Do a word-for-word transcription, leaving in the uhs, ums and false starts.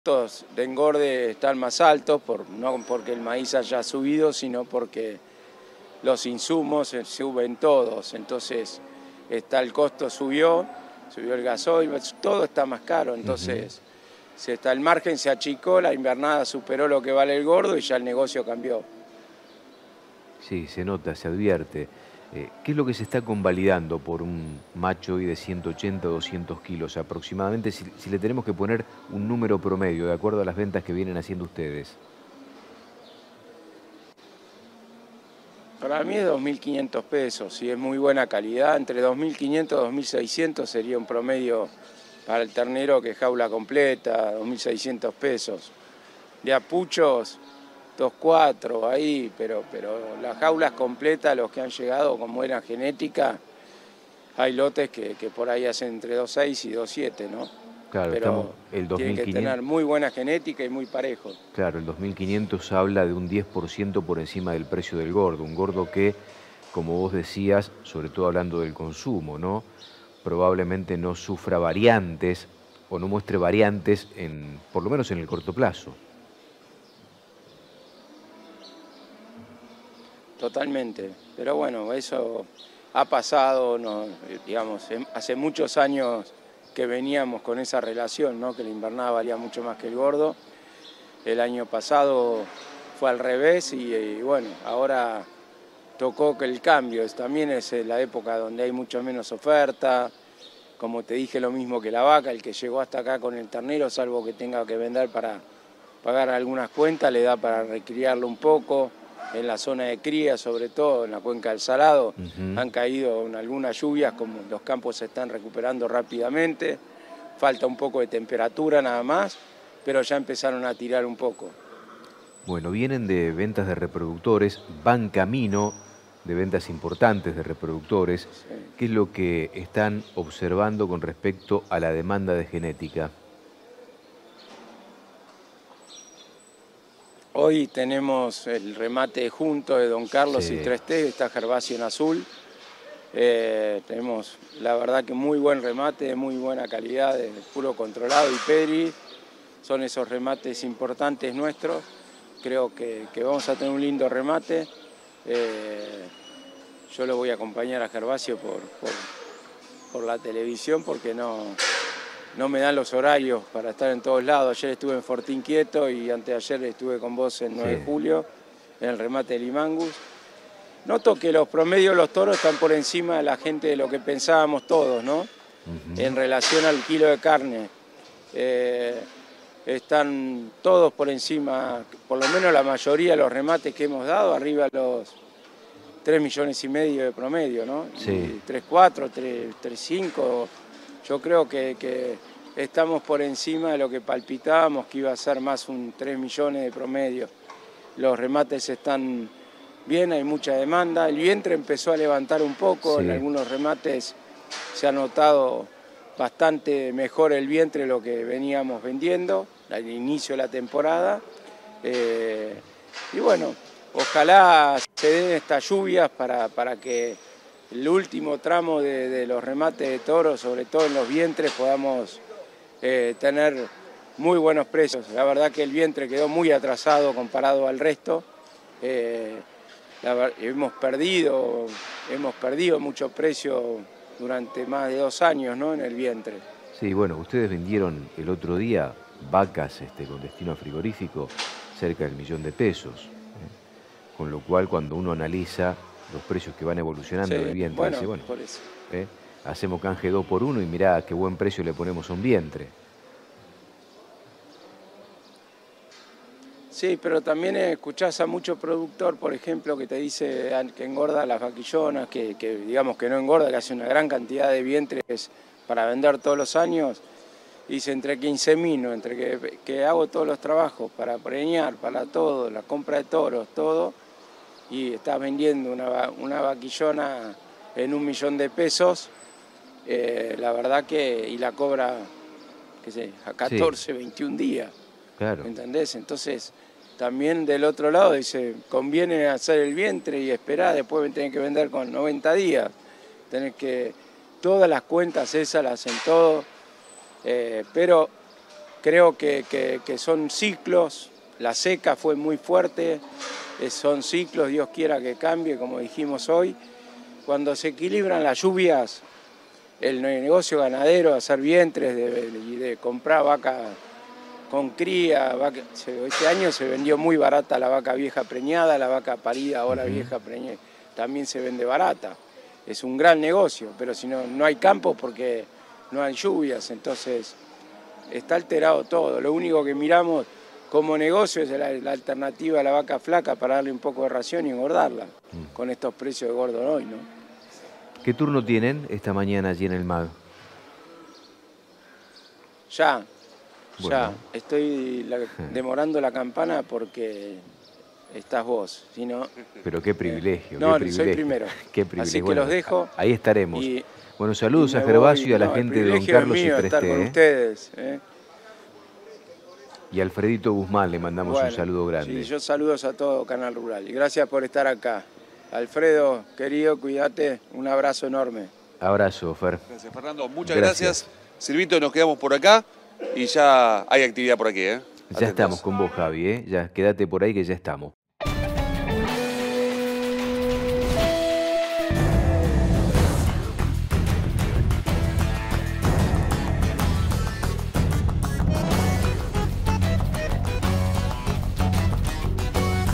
Los de engorde están más altos, por, no porque el maíz haya subido, sino porque los insumos suben todos. Entonces, está el costo subió, subió el gasoil, todo está más caro. Entonces, uh-huh. se está, el margen se achicó, la invernada superó lo que vale el gordo y ya el negocio cambió. Sí, se nota, se advierte. Eh, ¿Qué es lo que se está convalidando por un macho hoy de ciento ochenta o doscientos kilos aproximadamente, si, si le tenemos que poner un número promedio de acuerdo a las ventas que vienen haciendo ustedes? Para mí es dos mil quinientos pesos, si es muy buena calidad, entre dos mil quinientos y dos mil seiscientos sería un promedio para el ternero que jaula completa, dos mil seiscientos pesos. De apuchos, dos cuatro ahí, pero, pero las jaulas completas, los que han llegado con buena genética, hay lotes que, que por ahí hacen entre dos seis y dos siete, ¿no? Claro, pero estamos el dos mil quinientos. Tienen que tener muy buena genética y muy parejo. Claro, el dos mil quinientos habla de un diez por ciento por encima del precio del gordo, un gordo que, como vos decías, sobre todo hablando del consumo, ¿no? Probablemente no sufra variantes o no muestre variantes, en, por lo menos en el corto plazo. Totalmente, pero bueno, eso ha pasado, no, digamos, hace muchos años que veníamos con esa relación, ¿no? Que la invernada valía mucho más que el gordo. El año pasado fue al revés y, y bueno, ahora tocó que el cambio, también es la época donde hay mucho menos oferta, como te dije lo mismo que la vaca, el que llegó hasta acá con el ternero, salvo que tenga que vender para pagar algunas cuentas, le da para recriarlo un poco. En la zona de cría, sobre todo en la cuenca del Salado, uh-huh. han caído en algunas lluvias, como los campos se están recuperando rápidamente, falta un poco de temperatura nada más, pero ya empezaron a tirar un poco. Bueno, vienen de ventas de reproductores, van camino de ventas importantes de reproductores. Sí. ¿Qué es lo que están observando con respecto a la demanda de genética? Hoy tenemos el remate junto de Don Carlos sí. y tres T, está Gervasio en azul. Eh, tenemos, la verdad que muy buen remate, de muy buena calidad, de puro controlado y peri. Son esos remates importantes nuestros. Creo que, que vamos a tener un lindo remate. Eh, yo lo voy a acompañar a Gervasio por, por, por la televisión porque no... No me dan los horarios para estar en todos lados. Ayer estuve en Fortín Quieto y anteayer estuve con vos en nueve de julio, en el remate de Limangus. Noto que los promedios de los toros están por encima de la gente de lo que pensábamos todos, ¿no? Uh-huh. En relación al kilo de carne. Eh, están todos por encima, por lo menos la mayoría de los remates que hemos dado, arriba los tres millones y medio de promedio, ¿no? Sí. tres cuatro, tres cinco... Yo creo que, que estamos por encima de lo que palpitábamos, que iba a ser más un tres millones de promedio. Los remates están bien, hay mucha demanda. El vientre empezó a levantar un poco, sí. En algunos remates se ha notado bastante mejor el vientre de lo que veníamos vendiendo al inicio de la temporada. Eh, y bueno, ojalá se den estas lluvias para, para que el último tramo de, de los remates de toros, sobre todo en los vientres, podamos eh, tener muy buenos precios. La verdad que el vientre quedó muy atrasado comparado al resto. Eh, la, hemos perdido, hemos perdido mucho precio durante más de dos años, ¿no? En el vientre. Sí, bueno, ustedes vendieron el otro día vacas este, con destino frigorífico cerca del millón de pesos. ¿eh? Con lo cual, cuando uno analiza los precios que van evolucionando sí, del vientre, bueno, dice, bueno, por eso. ¿eh? hacemos canje dos por uno y mirá qué buen precio le ponemos a un vientre. Sí, pero también escuchás a mucho productor, por ejemplo, que te dice que engorda las vaquillonas, que, que digamos que no engorda, que hace una gran cantidad de vientres para vender todos los años. Dice, entre que insemino, entre que, que hago todos los trabajos para preñar, para todo, la compra de toros, todo, y estás vendiendo una, una vaquillona en un millón de pesos, eh, la verdad que, y la cobra, qué sé, a catorce, sí. veintiún días. Claro. ¿Entendés? Entonces, también del otro lado dice, conviene hacer el vientre y esperar, después tenés que vender con noventa días. Tenés que, todas las cuentas esas las hacen todo, eh, pero creo que, que, que son ciclos, la seca fue muy fuerte, son ciclos, Dios quiera que cambie, como dijimos hoy. Cuando se equilibran las lluvias, el negocio ganadero, hacer vientres de, y de comprar vaca con cría, vaca, este año se vendió muy barata la vaca vieja preñada, la vaca parida ahora uh-huh. vieja preñada, también se vende barata. Es un gran negocio, pero si no, no hay campos porque no hay lluvias, entonces está alterado todo. Lo único que miramos como negocio es la, la alternativa a la vaca flaca para darle un poco de ración y engordarla, mm. con estos precios de gordo hoy, ¿no? ¿Qué turno tienen esta mañana allí en el M A G? Ya, bueno. ya. Estoy la, demorando la campana porque estás vos, si no... Pero qué privilegio, eh, no, qué privilegio. soy primero. Qué privilegio. Así que bueno, los dejo. Ahí estaremos. Y, bueno, saludos a Gervasio y a la no, gente de Don Carlos es mío y tres T. estar con ¿eh? ustedes, ¿eh? Y a Alfredito Guzmán le mandamos bueno, un saludo grande. Sí, yo saludos a todo Canal Rural y gracias por estar acá. Alfredo, querido, cuídate, un abrazo enorme. Abrazo, Fer. Gracias, Fernando. Muchas gracias. gracias. Silvito, nos quedamos por acá y ya hay actividad por aquí, ¿eh? Ya estamos con vos, Javi, ¿eh? Ya, quédate por ahí que ya estamos.